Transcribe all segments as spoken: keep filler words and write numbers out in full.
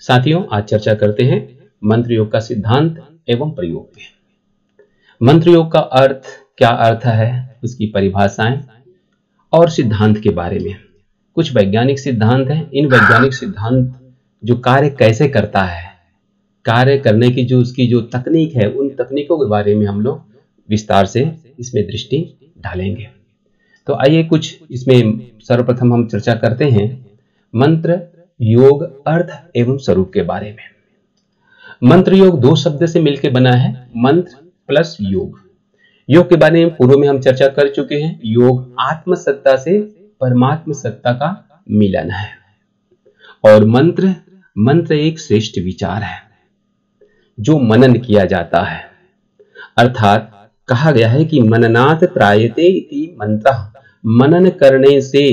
साथियों, आज चर्चा करते हैं मंत्र योग का सिद्धांत एवं प्रयोग में। मंत्र योग का अर्थ क्या अर्थ है, उसकी परिभाषाएं और सिद्धांत के बारे में। कुछ वैज्ञानिक सिद्धांत हैं। इन वैज्ञानिक सिद्धांत जो कार्य कैसे करता है, कार्य करने की जो उसकी जो तकनीक है, उन तकनीकों के बारे में हम लोग विस्तार से इसमें दृष्टि डालेंगे। तो आइए कुछ इसमें सर्वप्रथम हम चर्चा करते हैं मंत्र योग अर्थ एवं स्वरूप के बारे में। मंत्र योग दो शब्द से मिलकर बना है, मंत्र प्लस योग। योग के बारे में पूर्व में हम चर्चा कर चुके हैं। योग आत्म सत्ता से परमात्म सत्ता का मिलन है और मंत्र मंत्र एक श्रेष्ठ विचार है जो मनन किया जाता है। अर्थात कहा गया है कि मननात् त्रायते इति मंत्र, मनन करने से,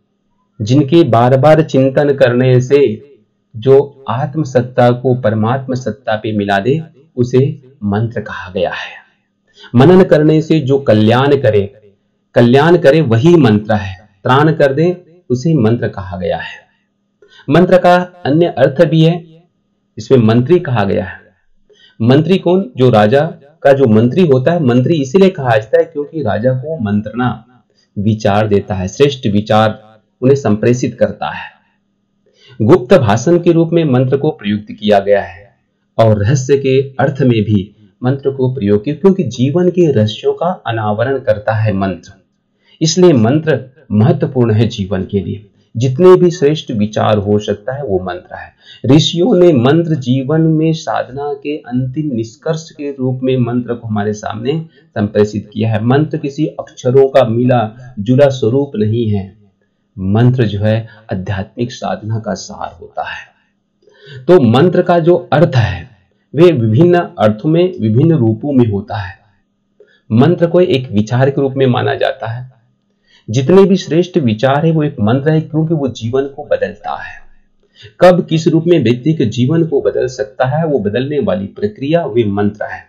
जिनके बार बार चिंतन करने से जो आत्म सत्ता को परमात्म सत्ता पे मिला दे, उसे मंत्र कहा गया है। मनन करने से जो कल्याण करे कल्याण करे वही मंत्र है। त्राण कर दे उसे मंत्र कहा गया है। मंत्र का अन्य अर्थ भी है, इसमें मंत्री कहा गया है। मंत्री कौन? जो राजा का जो मंत्री होता है। मंत्री इसीलिए कहा जाता है क्योंकि राजा को मंत्रणा, विचार देता है, श्रेष्ठ विचार उन्हें संप्रेषित करता है। गुप्त भाषण के रूप में मंत्र को प्रयुक्त किया गया है और रहस्य के अर्थ में भी मंत्र को प्रयोग किया, क्योंकि जीवन के रहस्यों का अनावरण करता है मंत्र। इसलिए मंत्र महत्वपूर्ण है जीवन के लिए। जितने भी श्रेष्ठ विचार हो सकता है वो मंत्र है। ऋषियों ने मंत्र जीवन में साधना के अंतिम निष्कर्ष के रूप में मंत्र को हमारे सामने संप्रेषित किया है। मंत्र किसी अक्षरों का मिला जुला स्वरूप नहीं है। मंत्र जो है आध्यात्मिक साधना का सार होता है। तो मंत्र का जो अर्थ है वे विभिन्न अर्थों में, विभिन्न रूपों में होता है। मंत्र को एक विचार के रूप में माना जाता है। जितने भी श्रेष्ठ विचार है वो एक मंत्र है, क्योंकि वो जीवन को बदलता है। कब किस रूप में व्यक्ति के जीवन को बदल सकता है, वो बदलने वाली प्रक्रिया वे मंत्र है।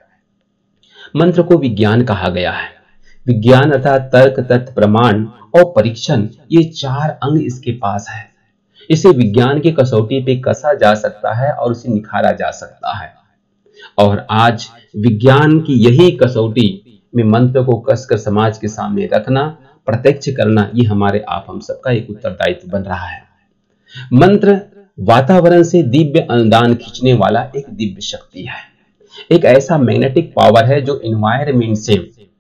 मंत्र को विज्ञान कहा गया है। विज्ञान अर्थात तर्क, तथ्य, प्रमाण और परीक्षण, ये चार अंग इसके पास है। इसे विज्ञान की कसौटी पे कसा जा सकता है और इसे निखारा जा सकता है। और आज विज्ञान की यही कसौटी में मंत्र को कसकर समाज के सामने रखना, प्रत्यक्ष करना, ये हमारे आप हम सबका एक उत्तरदायित्व बन रहा है। मंत्र वातावरण से दिव्य अनुदान खींचने वाला एक दिव्य शक्ति है। एक ऐसा मैग्नेटिक पावर है जो एनवायरमेंट से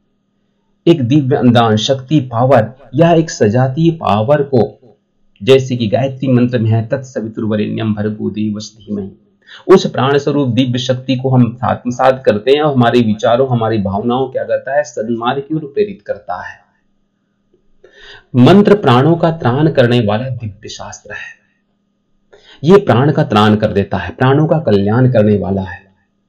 एक दिव्य अनुदान, शक्ति, पावर या एक सजातीय पावर को, जैसे कि गायत्री मंत्र में है तत्सवितुर्वरेण्यम भर्गो देवस्य धीमहि, उस प्राण स्वरूप दिव्य शक्ति को हम आत्मसात करते हैं और हमारे विचारों, हमारी भावनाओं क्या करता है, सन्मार्ग की ओर प्रेरित करता है। मंत्र प्राणों का त्राण करने वाला दिव्य शास्त्र है। ये प्राण का त्राण कर देता है, प्राणों का कल्याण करने वाला है।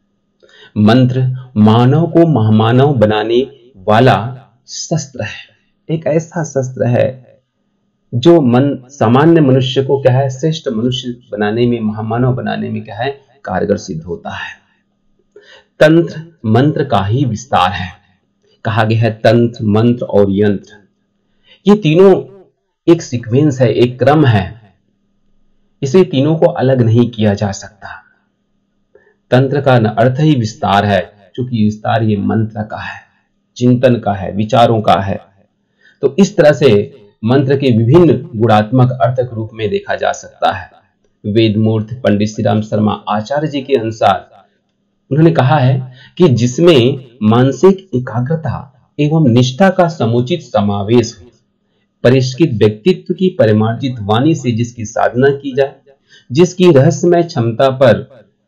मंत्र मानव को महामानव बनाने वाला शस्त्र है। एक ऐसा शस्त्र है जो मन सामान्य मनुष्य को क्या है, श्रेष्ठ मनुष्य बनाने में, महामानव बनाने में क्या है, कारगर सिद्ध होता है। तंत्र मंत्र का ही विस्तार है। कहा गया है तंत्र, मंत्र और यंत्र, ये तीनों एक सीक्वेंस है, एक क्रम है। इसे तीनों को अलग नहीं किया जा सकता। तंत्र का अर्थ ही विस्तार है, क्योंकि विस्तार ये मंत्र का है, चिंतन का है, विचारों का है। तो इस तरह से मंत्र के विभिन्न गुणात्मक अर्थ के रूप में देखा जा सकता है। वेदमूर्ति पंडित श्री राम शर्मा आचार्य जी के अनुसार उन्होंने कहा है कि जिसमें मानसिक एकाग्रता एवं निष्ठा का समुचित समावेश हो, परिष्कृत व्यक्तित्व की परिमार्जित वाणी से जिसकी साधना की जाए, जिसकी रहस्यमय क्षमता पर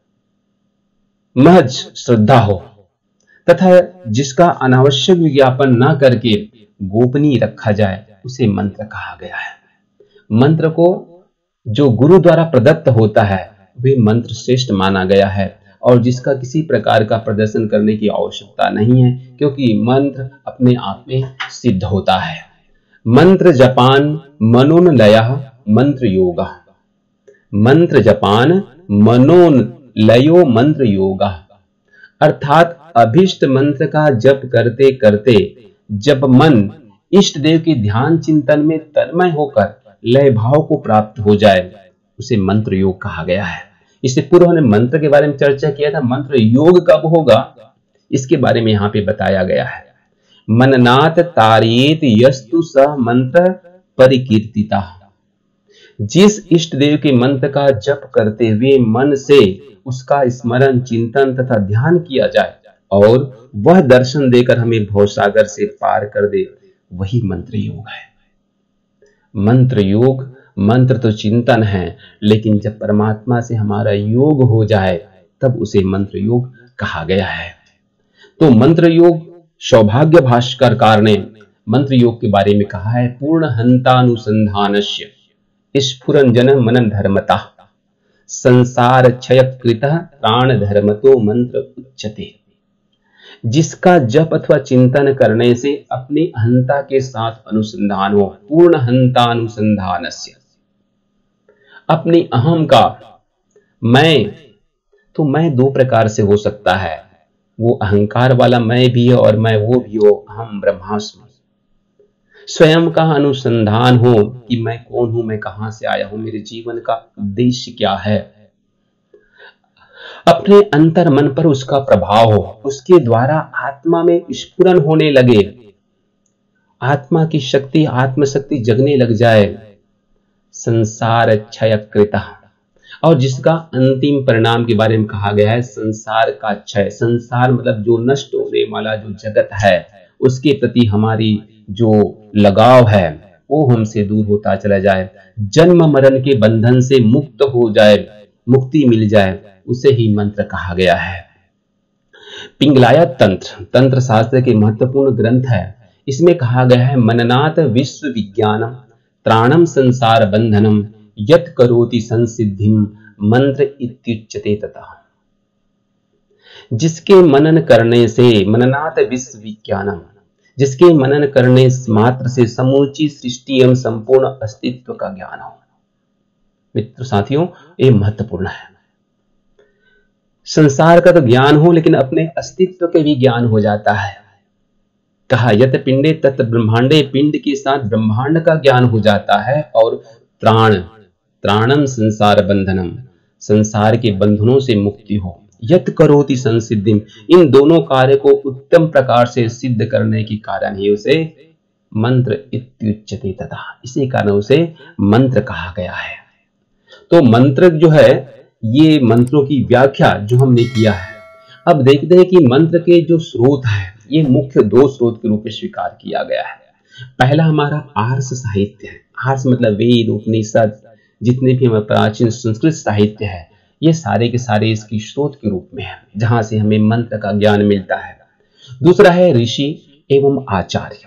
महज श्रद्धा हो तथा जिसका अनावश्यक विज्ञापन न करके गोपनीय रखा जाए, उसे मंत्र कहा गया है। मंत्र को जो गुरु द्वारा प्रदत्त होता है वे मंत्र श्रेष्ठ माना गया है और जिसका किसी प्रकार का प्रदर्शन करने की आवश्यकता नहीं है, क्योंकि मंत्र अपने आप में सिद्ध होता है। मंत्र जपान मनोन लयः मंत्र योगा, मंत्र जपान मनोन लयो मंत्र योगा, अर्थात अभिष्ट मंत्र का जप करते करते जब मन इष्ट देव के ध्यान चिंतन में तन्मय होकर लय भाव को प्राप्त हो जाए, उसे मंत्र योग कहा गया है। इससे पूर्व हमने मंत्र के बारे में चर्चा किया था। मंत्र योग कब होगा इसके बारे में यहाँ पे बताया गया है। मननाथ तारेत यस्तु स मंत्र परिकीर्तिता। जिस इष्ट देव के मंत्र का जप करते हुए मन से उसका स्मरण, चिंतन तथा ध्यान किया जाए और वह दर्शन देकर हमें भवसागर से पार कर दे, वही मंत्र योग है। मंत्र योग, मंत्र तो चिंतन है, लेकिन जब परमात्मा से हमारा योग हो जाए तब उसे मंत्र योग कहा गया है। तो मंत्र योग, सौभाग्य भास्करकार ने मंत्र योग के बारे में कहा है, पूर्ण हंतानुसंधानस्य स्फुरन जन मनन धर्मता संसार क्षय कृत प्राण धर्मतो मंत्र उच्यते। जिसका जप अथवा चिंतन करने से अपनी अहंता के साथ अनुसंधान हो, पूर्ण हंतानुसंधानस्य, अपनी अहम का, मैं, तो मैं दो प्रकार से हो सकता है, वो अहंकार वाला मैं भी है और मैं वो भी हो, अहम ब्रह्मास्मि। स्वयं का अनुसंधान हो कि मैं कौन हूं, मैं कहां से आया हूं, मेरे जीवन का उद्देश्य क्या है। अपने अंतर मन पर उसका प्रभाव हो, उसके द्वारा आत्मा में स्फुरन होने लगे, आत्मा की शक्ति, आत्मशक्ति जगने लग जाए। संसार क्षयकृत, और जिसका अंतिम परिणाम के बारे में कहा गया है संसार का क्षय। संसार मतलब जो नष्ट होने वाला जो जगत है, उसके प्रति हमारी जो लगाव है वो हमसे दूर होता चला जाए, जन्म मरण के बंधन से मुक्त हो जाए, मुक्ति मिल जाए, उसे ही मंत्र कहा गया है। पिंगलाया तंत्र, तंत्र शास्त्र के महत्वपूर्ण ग्रंथ है। इसमें कहा गया है, मननाथ विश्व विज्ञानम त्राणम संसार बंधनम यत करोति संसिद्धिम मंत्र इत्युच्यते तथा। जिसके मनन करने से, मननाथ विश्व विज्ञानम, जिसके मनन करने मात्र से समूची सृष्टि एवं संपूर्ण अस्तित्व का ज्ञान हो। मित्र साथियों, ये महत्वपूर्ण है। संसार का तो ज्ञान हो, लेकिन अपने अस्तित्व के भी ज्ञान हो जाता है। कहा यत पिंडे तत् ब्रह्मांडे, पिंड के साथ ब्रह्मांड का ज्ञान हो जाता है। और त्राण, त्राणम संसार बंधनम, संसार के बंधनों से मुक्ति हो। यत करोति संसिद्धिम, इन दोनों कार्य को उत्तम प्रकार से सिद्ध करने के कारण ही उसे मंत्र इत्युच्यते तथा, इसी कारण उसे मंत्र कहा गया है। तो मंत्र जो है, ये मंत्रों की व्याख्या जो हमने किया है। अब देखते हैं कि मंत्र के जो स्रोत है, ये मुख्य दो स्रोत के रूप में स्वीकार किया गया है। पहला हमारा आर्ष साहित्य है। आर्ष मतलब वेद, उपनिषद, जितने भी हमारे प्राचीन संस्कृत साहित्य है, ये सारे के सारे इसकी स्रोत के रूप में है, जहां से हमें मंत्र का ज्ञान मिलता है। दूसरा है ऋषि एवं आचार्य।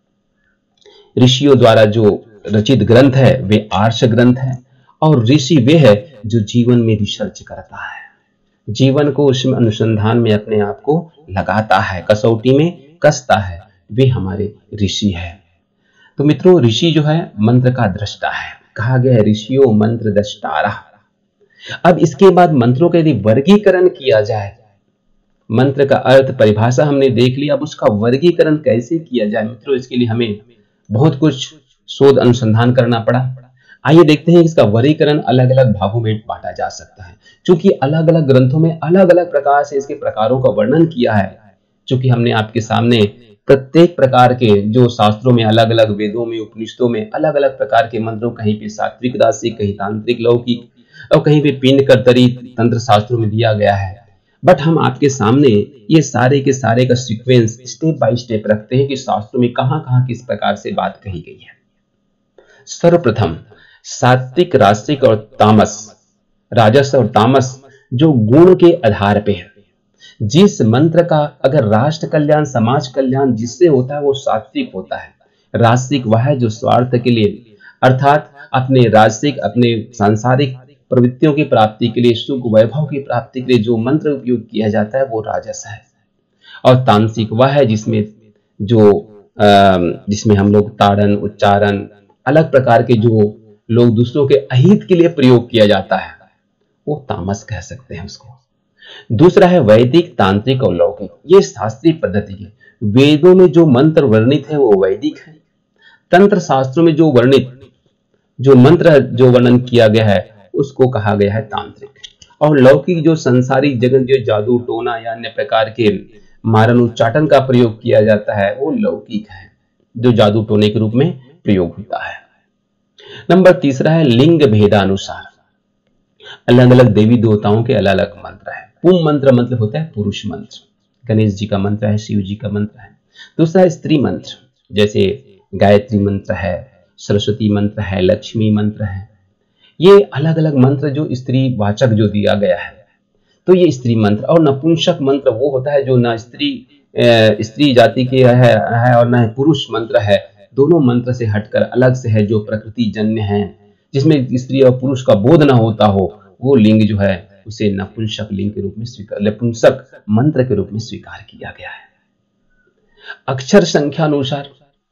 ऋषियों द्वारा जो रचित ग्रंथ है वे आर्ष ग्रंथ है, और ऋषि वे है जो जीवन में रिसर्च करता है, जीवन को उसमें अनुसंधान में अपने आप को लगाता है, कसौटी में कसता है, वे हमारे ऋषि है। तो मित्रों, ऋषि जो है मंत्र का दृष्टा है। कहा गया है ऋषियों मंत्र दृष्टारा। अब इसके बाद मंत्रों का यदि वर्गीकरण किया जाए, मंत्र का अर्थ, परिभाषा हमने देख लिया, अब उसका वर्गीकरण कैसे किया जाए मित्रों, इसके लिए हमें बहुत कुछ शोध अनुसंधान करना पड़ा। आइए देखते हैं इसका वर्गीकरण अलग अलग भागों में बांटा जा सकता है। क्योंकि अलग अलग ग्रंथों में अलग अलग प्रकार से इसके प्रकारों का वर्णन किया है। क्योंकि हमने आपके सामने प्रत्येक प्रकार के जो शास्त्रों में, अलग अलग वेदों में, उपनिषदों में अलग अलग प्रकार के मंत्रों, कहीं पे सात्विक राशिक, कहीं तांत्रिक लौकिक, और कहीं पे पिंड कर्तरी तंत्र शास्त्रों में दिया गया है। बट हम आपके सामने ये सारे के सारे का सीक्वेंस स्टेप बाय स्टेप रखते हैं कि शास्त्रों में कहां कहां किस प्रकार से बात कही गई है। सर्वप्रथम सात्विक, राशिक और तामस, राजस और तामस जो गुण के आधार पे है। जिस मंत्र का अगर राष्ट्र कल्याण, समाज कल्याण जिससे होता है वो सात्विक होता है। राशिक वह है जो स्वार्थ के लिए, अर्थात अपने राशिक, अपने सांसारिक प्रवृत्तियों की प्राप्ति के लिए, सुख वैभव की प्राप्ति के लिए जो मंत्र उपयोग किया जाता है वो राजस है। और तामसिक वह है जिसमें जो जिसमें हम लोग ताड़न, उच्चारण, अलग प्रकार के जो लोग दूसरों के अहित के लिए प्रयोग किया जाता है, वो तामस कह सकते हैं उसको। दूसरा है वैदिक, तांत्रिक और लौकिक। ये शास्त्रीय पद्धति है। वेदों में जो मंत्र वर्णित है वो वैदिक है। तंत्र शास्त्रों में जो वर्णित जो मंत्र जो वर्णन किया गया है उसको कहा गया है तांत्रिक। और लौकिक जो संसारिक जगत जो जादू टोना या अन्य प्रकार के मारन उच्चाटन का प्रयोग किया जाता है वो लौकिक है, जो जादू टोने के रूप में प्रयोग होता है। नंबर तीसरा है लिंग भेदानुसार, अलग अलग देवी देवताओं के अलग अलग मंत्र है। पुम मंत्र मतलब होता है पुरुष मंत्र, गणेश जी का मंत्र है, शिव जी का मंत्र है। दूसरा है स्त्री मंत्र, जैसे गायत्री मंत्र है, सरस्वती मंत्र है, लक्ष्मी मंत्र है। ये अलग अलग मंत्र जो स्त्री वाचक जो दिया गया है, तो ये स्त्री मंत्र। और नपुंसक मंत्र वो होता है जो ना स्त्री स्त्री जाति के है, है और ना पुरुष मंत्र है, दोनों मंत्र से हटकर अलग से है, जो प्रकृति जन्य है, जिसमें स्त्री और पुरुष का बोध ना होता हो, वो लिंग जो है उसे नपुंसक लिंग के रूप में स्वीकार, नपुंसक मंत्र के रूप में स्वीकार किया गया है। अक्षर संख्या अनुसार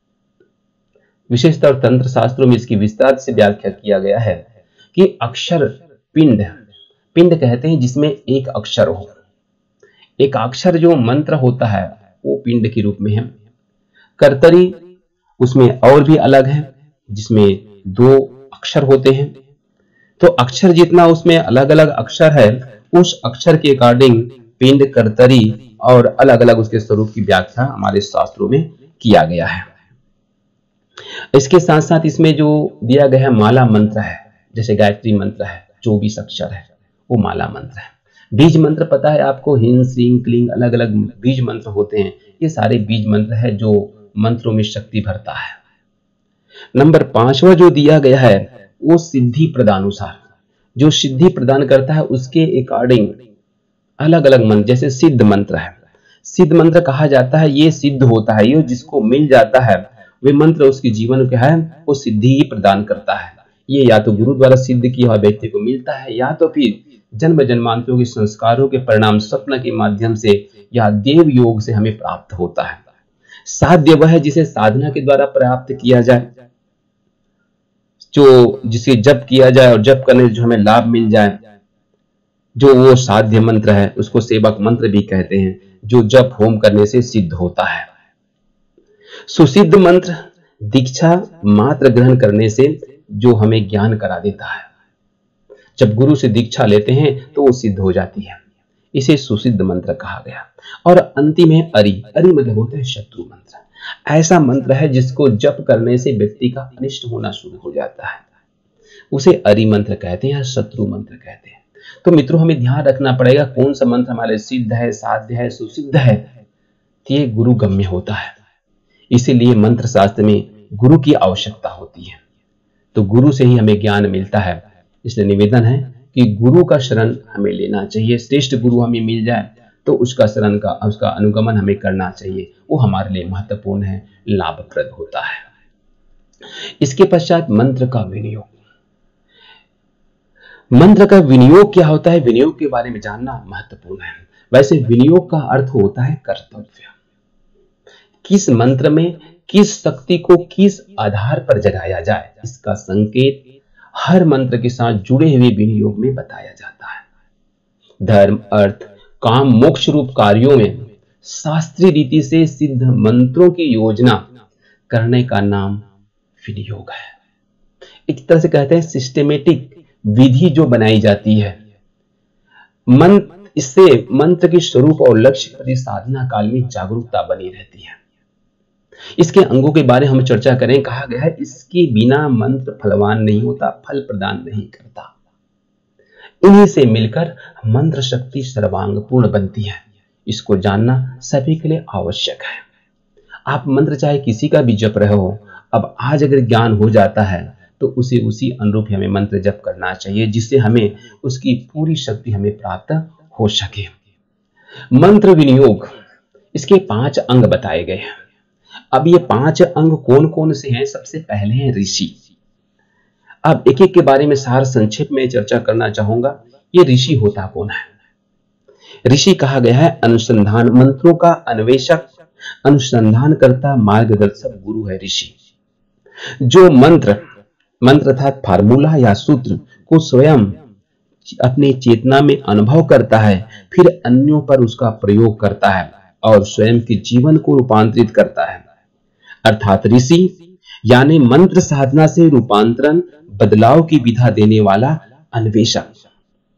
विशेषतः तंत्र शास्त्रों में इसकी विस्तार से व्याख्या किया गया है कि अक्षर पिंड, पिंड कहते हैं जिसमें एक अक्षर हो। एक अक्षर जो मंत्र होता है वो पिंड के रूप में है। कर्तरी उसमें और भी अलग है, जिसमें दो अक्षर होते हैं। तो अक्षर जितना उसमें अलग अलग अक्षर है, उस अक्षर के अकॉर्डिंग पिंड, कर्तरी और अलग अलग उसके स्वरूप की व्याख्या हमारे शास्त्रों में किया गया है। इसके साथ साथ इसमें जो दिया गया है माला मंत्र है, जैसे गायत्री मंत्र है चौबीस अक्षर है, वो माला मंत्र है। बीज मंत्र पता है आपको, हिंद श्रींग क्लिंग अलग अलग बीज मंत्र होते हैं, ये सारे बीज मंत्र है जो मंत्रों में शक्ति भरता है। नंबर पांचवा जो दिया गया है वो सिद्धि प्रदानुसार, जो सिद्धि प्रदान करता है उसके अकॉर्डिंग अलग अलग मंत्र, जैसे सिद्ध मंत्र है। सिद्ध मंत्र कहा जाता है ये सिद्ध होता है, ये जिसको मिल जाता है वे मंत्र उसके जीवन क्या है वो सिद्धि ही प्रदान करता है। ये या तो गुरु द्वारा सिद्ध किया हुआ व्यक्ति को मिलता है, या तो फिर जन्म जन्मांतरों के संस्कारों के परिणाम स्वप्न के माध्यम से या देव योग से हमें प्राप्त होता है। साध्य वह है जिसे साधना के द्वारा प्राप्त किया जाए, जो जिसे जप किया जाए और जप करने से जो हमें लाभ मिल जाए, जो वो साध्य मंत्र है उसको सेवक मंत्र भी कहते हैं, जो जप होम करने से सिद्ध होता है। सुसिद्ध मंत्र दीक्षा मात्र ग्रहण करने से जो हमें ज्ञान करा देता है, जब गुरु से दीक्षा लेते हैं तो वो सिद्ध हो जाती है, इसे सुसिद्ध मंत्र कहा गया। और अंतिम है अरि, अरि मतलब होता है शत्रु मंत्र। ऐसा मंत्र है जिसको जप करने से व्यक्ति का अनिष्ट होना शुरू हो जाता है, उसे अरि मंत्र कहते हैं या शत्रु मंत्र कहते हैं। तो मित्रों हमें ध्यान रखना पड़ेगा कौन सा मंत्र हमारे सिद्ध है, साध्य है, सुसिद्ध है, ये गुरु गम्य होता है। इसीलिए मंत्र शास्त्र में गुरु की आवश्यकता होती है, तो गुरु से ही हमें ज्ञान मिलता है। इसलिए निवेदन है कि गुरु का शरण हमें लेना चाहिए। श्रेष्ठ गुरु हमें मिल जाए तो उसका शरण का उसका अनुगमन हमें करना चाहिए, वो हमारे लिए महत्वपूर्ण है, लाभप्रद होता है। इसके पश्चात मंत्र का विनियोग। मंत्र का विनियोग क्या होता है, विनियोग के बारे में जानना महत्वपूर्ण है। वैसे विनियोग का अर्थ होता है कर्तव्य। किस मंत्र में किस शक्ति को किस आधार पर जगाया जाए, इसका संकेत हर मंत्र के साथ जुड़े हुए विनियोग में बताया जाता है। धर्म, अर्थ, काम, मोक्ष रूप कार्यों में शास्त्रीय रीति से सिद्ध मंत्रों की योजना करने का नाम विनियोग है। एक तरह से कहते हैं सिस्टेमेटिक विधि जो बनाई जाती है। मंत्र इससे मंत्र के स्वरूप और लक्ष्य प्रति साधना काल में जागरूकता बनी रहती है। इसके अंगों के बारे में हम चर्चा करें। कहा गया है इसके बिना मंत्र फलवान नहीं होता, फल प्रदान नहीं करता। इन्हीं से मिलकर मंत्र शक्ति सर्वांगपूर्ण बनती है। इसको जानना सभी के लिए आवश्यक है। आप मंत्र चाहे किसी का भी जप रहे हो, अब आज अगर ज्ञान हो जाता है तो उसे उसी अनुरूप हमें मंत्र जप करना चाहिए, जिससे हमें उसकी पूरी शक्ति हमें प्राप्त हो सके। मंत्र विनियोग, इसके पांच अंग बताए गए हैं। अब ये पांच अंग कौन कौन से हैं? सबसे पहले हैं ऋषि। अब एक एक के बारे में सार संक्षेप में चर्चा करना चाहूंगा। ये ऋषि होता कौन है? ऋषि कहा गया है अनुसंधान, मंत्रों का अन्वेषक, अनुसंधान करता मार्गदर्शक गुरु है ऋषि। जो मंत्र मंत्र अर्थात फार्मूला या सूत्र को स्वयं अपने चेतना में अनुभव करता है, फिर अन्यों पर उसका प्रयोग करता है और स्वयं के जीवन को रूपांतरित करता है, अर्थात ऋषि यानी मंत्र साधना से रूपांतरण बदलाव की विधा देने वाला अन्वेषक।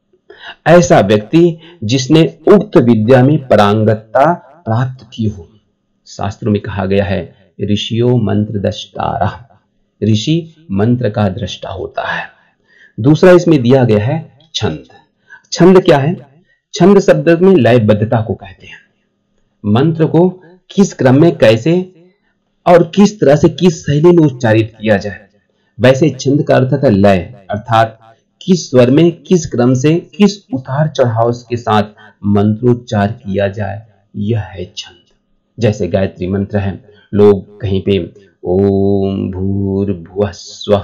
ऐसा व्यक्ति जिसने उक्त विद्या में पारंगतता प्राप्त की हो। शास्त्रों में कहा गया है ऋषियों मंत्र द्रष्टारा, ऋषि मंत्र का दृष्टा होता है। दूसरा इसमें दिया गया है छंद। छंद क्या है? छंद शब्द में लयबद्धता को कहते हैं। मंत्र को किस क्रम में कैसे और किस तरह से किस शैली में उच्चारित किया जाए, वैसे छंद का अर्थ है लय, अर्थात किस स्वर में किस क्रम से किस उतार चढ़ाव के साथ मंत्रोच्चार किया जाए, यह है छंद। जैसे गायत्री मंत्र है, लोग कहीं पे ओम भूर्भुवः स्वः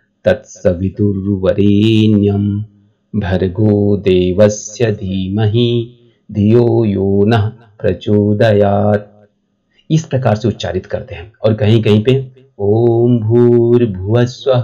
तत्सवितुर्वरेण्यं भर्गो देवस्य धीमहि धियो यो नः प्रचोदयात्, इस प्रकार से उच्चारित करते हैं। और कहीं कहीं पे ओम भूर्भुवः स्वः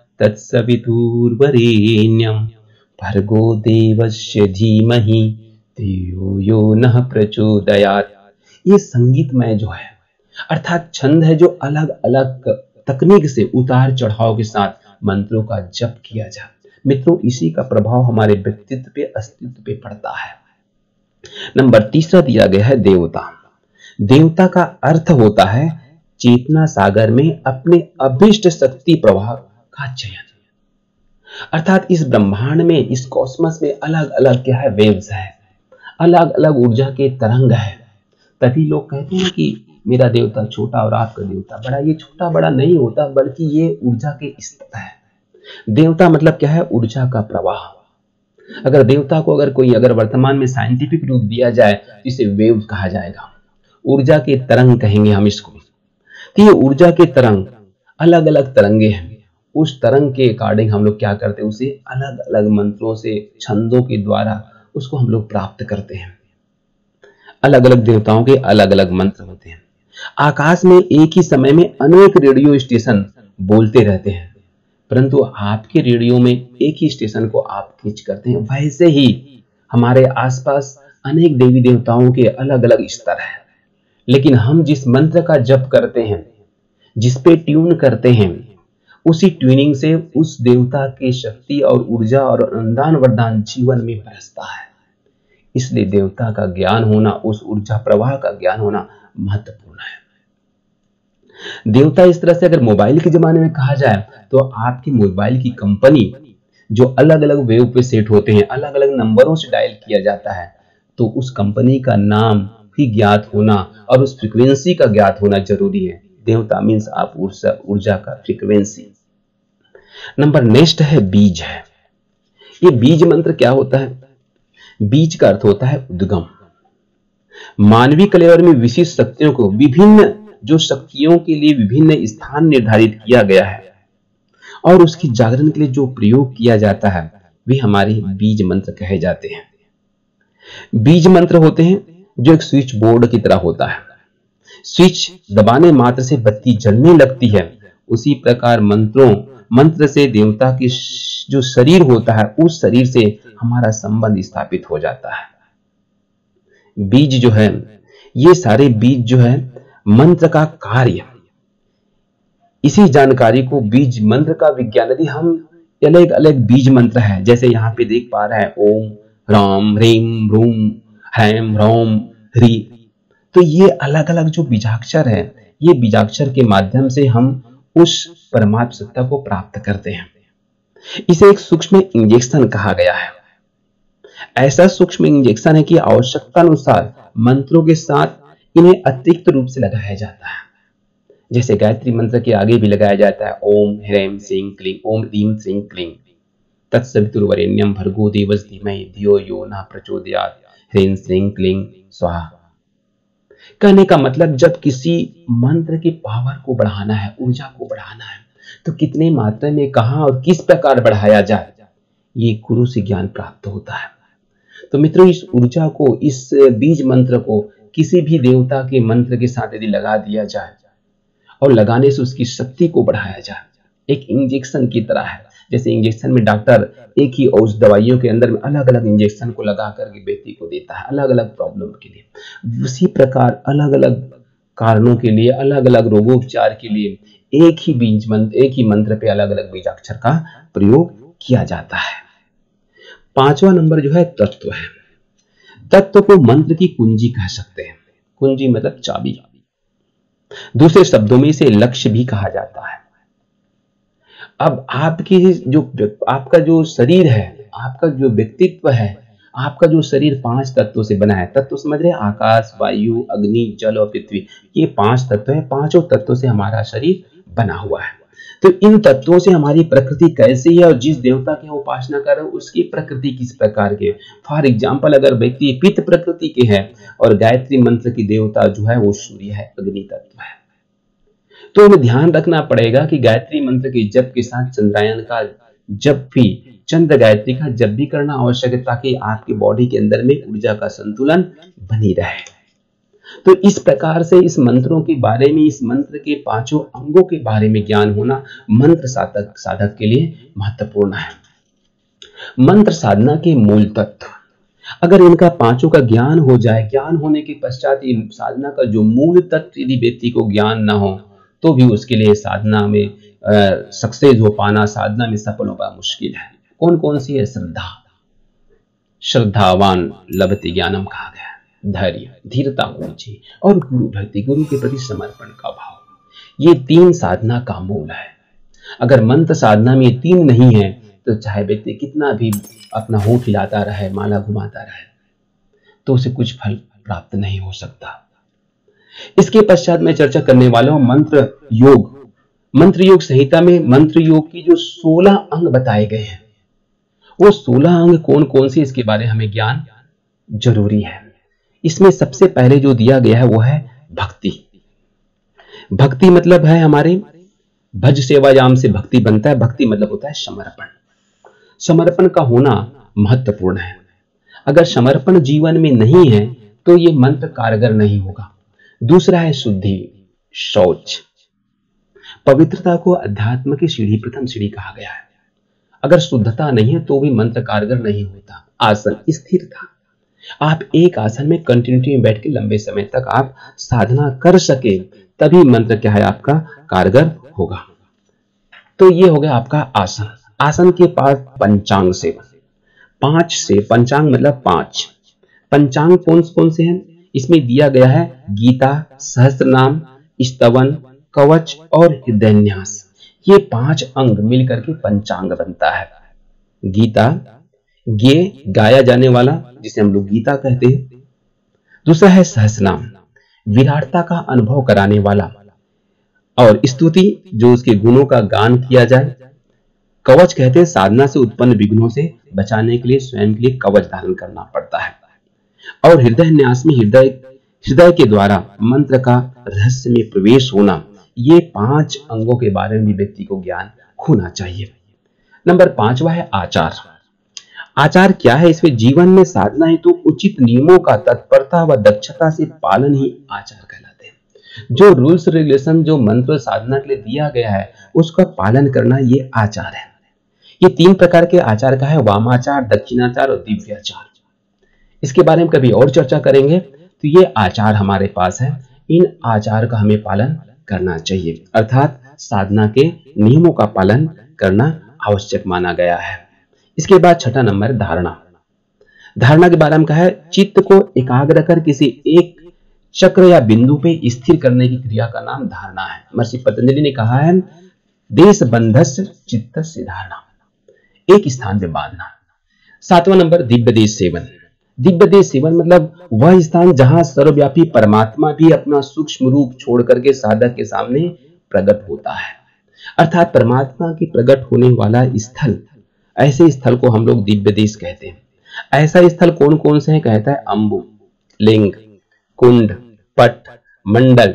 तत्सवितुर्वरेण्यं भर्गो देवस्य धीमहि धियो यो नः प्रचोदयात्। ये संगीतमय जो है, अर्थात छंद है जो अलग अलग तकनीक से उतार चढ़ाव के साथ मंत्रों का जप किया जाए। मित्रों, इसी का प्रभाव हमारे व्यक्तित्व पे, अस्तित्व पे पड़ता है। नंबर तीसरा दिया गया है देवता। देवता का अर्थ होता है चेतना सागर में अपने अभिष्ट शक्ति प्रवाह का चयन, अर्थात इस ब्रह्मांड में, इस कॉस्मस में अलग अलग क्या है, वेव्स है, अलग अलग ऊर्जा के तरंग है। तभी लोग कहते हैं कि मेरा देवता छोटा और आपका देवता बड़ा। ये छोटा बड़ा नहीं होता, बल्कि ये ऊर्जा के स्तर है। देवता मतलब क्या है? ऊर्जा का प्रवाह। अगर देवता को अगर कोई अगर वर्तमान में साइंटिफिक रूप दिया जाए तो इसे वेव कहा जाएगा, ऊर्जा के तरंग कहेंगे हम इसको। तो ये ऊर्जा के तरंग अलग अलग तरंगे हैं। उस तरंग के अकॉर्डिंग हम लोग क्या करते हैं, उसे अलग अलग मंत्रों से, छंदों के द्वारा उसको हम लोग प्राप्त करते हैं। अलग अलग देवताओं के अलग अलग मंत्र होते हैं। आकाश में एक ही समय में अनेक रेडियो स्टेशन बोलते रहते हैं, परंतु आपके रेडियो में एक ही स्टेशन को आप खींच करते हैं। वैसे ही हमारे आसपास अनेक देवी देवताओं के अलग अलग स्तर हैं, लेकिन हम जिस मंत्र का जप करते हैं, जिस पे ट्यून करते हैं, उसी ट्यूनिंग से उस देवता की शक्ति और ऊर्जा और अनुदान वरदान जीवन में बरसता है। इसलिए देवता का ज्ञान होना, उस ऊर्जा प्रवाह का ज्ञान होना महत्वपूर्ण है। देवता इस तरह से अगर मोबाइल के जमाने में कहा जाए तो आपकी मोबाइल की कंपनी जो अलग अलग वेव पे सेट होते हैं, अलग अलग नंबरों से डायल किया जाता है, तो उस कंपनी का नाम भी ज्ञात होना और उस फ्रीक्वेंसी का ज्ञात होना जरूरी है। देवता मीन्स आप ऊर्जा ऊर्जा का फ्रीक्वेंसी। नंबर नेक्स्ट है बीज है। ये बीज मंत्र क्या होता है? बीज का अर्थ होता है उद्गम। मानवीय कलेवर में विशिष्ट शक्तियों को, विभिन्न जो शक्तियों के लिए विभिन्न स्थान निर्धारित किया गया है और उसकी जागरण के लिए जो प्रयोग किया जाता है, वे हमारे बीज मंत्र कहे जाते हैं। बीज मंत्र होते हैं जो एक स्विच बोर्ड की तरह होता है। स्विच दबाने मात्र से बत्ती जलने लगती है, उसी प्रकार मंत्रों मंत्र से देवता की जो शरीर होता है, उस शरीर से हमारा संबंध स्थापित हो जाता है। बीज जो है, ये सारे बीज जो है मंत्र का कार्य, इसी जानकारी को बीज मंत्र का विज्ञान, यदि हम अलग अलग बीज मंत्र है, जैसे यहाँ पे देख पा रहे हैं ओम राम ह्रीम रूम हैम ह्रोम ह्री, तो ये अलग अलग जो बीजाक्षर है, ये बीजाक्षर के माध्यम से हम उस परमात्म सत्ता को प्राप्त करते हैं। इसे एक सूक्ष्म इंजेक्शन कहा गया है। ऐसा सूक्ष्म इंजेक्शन है कि आवश्यकता अनुसार मंत्रों के साथ इन्हें अतिरिक्त रूप से लगाया जाता है। जैसे गायत्री मंत्र के आगे भी लगाया जाता है ओम ह्रीम श्रीं क्लीं, ओम ह्रीं श्रीं क्लीं तत्सवितुर्वरेण्यं भर्गो देवस्य धीमहि धियो यो नः प्रचोदयात् ह्रीं श्रीं क्लीं स्वाहा। कहने का मतलब, जब किसी मंत्र की पावर को बढ़ाना है, ऊर्जा को बढ़ाना है, तो कितने मात्रा में, कहां और किस प्रकार बढ़ाया जाए, ये गुरु से ज्ञान प्राप्त होता है। तो मित्रों, इस ऊर्जा को, इस बीज मंत्र को किसी भी देवता के मंत्र के साथ यदि लगा दिया जाए और लगाने से उसकी शक्ति को बढ़ाया जाए, एक इंजेक्शन की तरह है। जैसे इंजेक्शन में डॉक्टर एक ही औषध दवाइयों के अंदर में अलग अलग इंजेक्शन को लगा करके व्यक्ति को देता है अलग अलग प्रॉब्लम के लिए, उसी प्रकार अलग अलग कारणों के लिए, अलग अलग रोगोपचार के लिए एक ही बीज मंत्र, एक ही मंत्र पे अलग अलग बीजाक्षर का प्रयोग किया जाता है। पांचवा नंबर जो है तत्व है। तत्व को मंत्र की कुंजी कह सकते हैं। कुंजी मतलब चाबी, दूसरे शब्दों में इसे लक्ष्य भी कहा जाता है। अब आपकी जो आपका जो शरीर है, आपका जो व्यक्तित्व है, आपका जो शरीर पांच तत्वों से बना है। तत्व समझ रहे हैं, आकाश, वायु, अग्नि, जल और पृथ्वी, ये पांच तत्व है। पांचों तत्वों से हमारा शरीर बना हुआ है। तो इन तत्वों से हमारी प्रकृति कैसी है और जिस देवता की उपासना कर रहे हो उसकी प्रकृति किस प्रकार की है। फॉर एग्जाम्पल, अगर व्यक्ति पित्त प्रकृति के है और गायत्री मंत्र की देवता जो है वो सूर्य है, अग्नि तत्व है, तो हमें ध्यान रखना पड़ेगा कि गायत्री मंत्र के जप के साथ चंद्रायन का जप भी, चंद्र गायत्री का जप भी करना आवश्यक है, ताकि आपकी बॉडी के अंदर में ऊर्जा का संतुलन बनी रहे। तो इस प्रकार से इस मंत्रों के बारे में, इस मंत्र के पांचों अंगों के बारे में ज्ञान होना मंत्र साधक साधक के लिए महत्वपूर्ण है। मंत्र साधना के मूल तत्व, अगर इनका पांचों का ज्ञान हो जाए, ज्ञान होने के पश्चात इन साधना का जो मूल तत्व यदि व्यक्ति को ज्ञान ना हो तो भी उसके लिए साधना में सक्सेस हो पाना, साधना में सफल हो पाना मुश्किल है। कौन कौन सी है? श्रद्धा, श्रद्धावान लभते ज्ञानम कहा गया, धैर्य, धीरता होनी चाहिए, और गुरु भक्ति, गुरु के प्रति समर्पण का भाव। ये तीन साधना का मूल है। अगर मंत्र साधना में ये तीन नहीं है तो चाहे व्यक्ति कितना भी अपना होठ हिलाता रहे, माला घुमाता रहे, तो उसे कुछ फल प्राप्त नहीं हो सकता। इसके पश्चात मैं चर्चा करने वाला हूं मंत्र योग। मंत्र योग संहिता में मंत्र योग की जो सोलह अंग बताए गए हैं, वो सोलह अंग कौन कौन से, इसके बारे में हमें ज्ञान जरूरी है। इसमें सबसे पहले जो दिया गया है वो है भक्ति। भक्ति मतलब है हमारे भज सेवायाम से भक्ति बनता है। भक्ति मतलब होता है समर्पण। समर्पण का होना महत्वपूर्ण है। अगर समर्पण जीवन में नहीं है तो ये मंत्र कारगर नहीं होगा। दूसरा है शुद्धि, शौच। पवित्रता को अध्यात्म की सीढ़ी, प्रथम सीढ़ी कहा गया है। अगर शुद्धता नहीं है तो भी मंत्र कारगर नहीं होता। आसन, स्थिरता, आप एक आसन में कंटिन्यूटी में बैठ के लंबे समय तक आप साधना कर सके तभी मंत्र क्या है आपका कारगर होगा। तो ये हो गया आपका आसन। आसन के पास पंचांग सेवन, पांच से, पंचांग मतलब पांच। पंचांग कौन कौन से हैं? इसमें दिया गया है गीता, सहस्त्रनाम, स्तवन, कवच और हृदयन्यास। ये पांच अंग मिलकर के पंचांग बनता है। गीता, गे गाया जाने वाला जिसे हम लोग गीता कहते हैं। दूसरा है सहस्त्रनाम, विराटता का अनुभव कराने वाला, और स्तुति जो उसके गुणों का गान किया जाए। कवच कहते हैं साधना से उत्पन्न विघ्नों से बचाने के लिए स्वयं के लिए कवच धारण करना पड़ता है। और हृदय न्यास में हृदय हृदय के द्वारा मंत्र का रहस्य में प्रवेश होना। ये पांच अंगों के बारे में व्यक्ति को ज्ञान होना चाहिए। नंबर पांचवा है आचार। आचार क्या है? इसमें जीवन में साधना है तो उचित नियमों का तत्परता व दक्षता से पालन ही आचार कहलाते हैं। जो रूल्स रेगुलेशन जो मंत्र साधना के लिए दिया गया है उसका पालन करना ये आचार है। ये तीन प्रकार के आचार का है, वामाचार, दक्षिणाचार और दिव्याचार। इसके बारे में कभी और चर्चा करेंगे। तो ये आचार हमारे पास है, इन आचार का हमें पालन करना चाहिए, अर्थात साधना के नियमों का पालन करना आवश्यक माना गया है। इसके बाद छठा नंबर धारणा। धारणा के बारे में कहा है चित्त को एकाग्र कर किसी एक चक्र या बिंदु पे स्थिर करने की क्रिया का नाम धारणा है। महर्षि पतंजलि ने कहा है देश बंधस्य चित्तस्य धारणा, एक स्थान पे बांधना। सातवां नंबर दिव्य देश सेवन। दिव्य देश सेवन मतलब वह स्थान जहां सर्वव्यापी परमात्मा भी अपना सूक्ष्म रूप छोड़ करके साधक के सामने प्रकट होता है, अर्थात परमात्मा की प्रकट होने वाला स्थल। ऐसे स्थल को हम लोग दिव्य देश कहते हैं। ऐसा स्थल कौन कौन से है? कहता है अम्बु, लिंग, कुंड, पट, मंडल,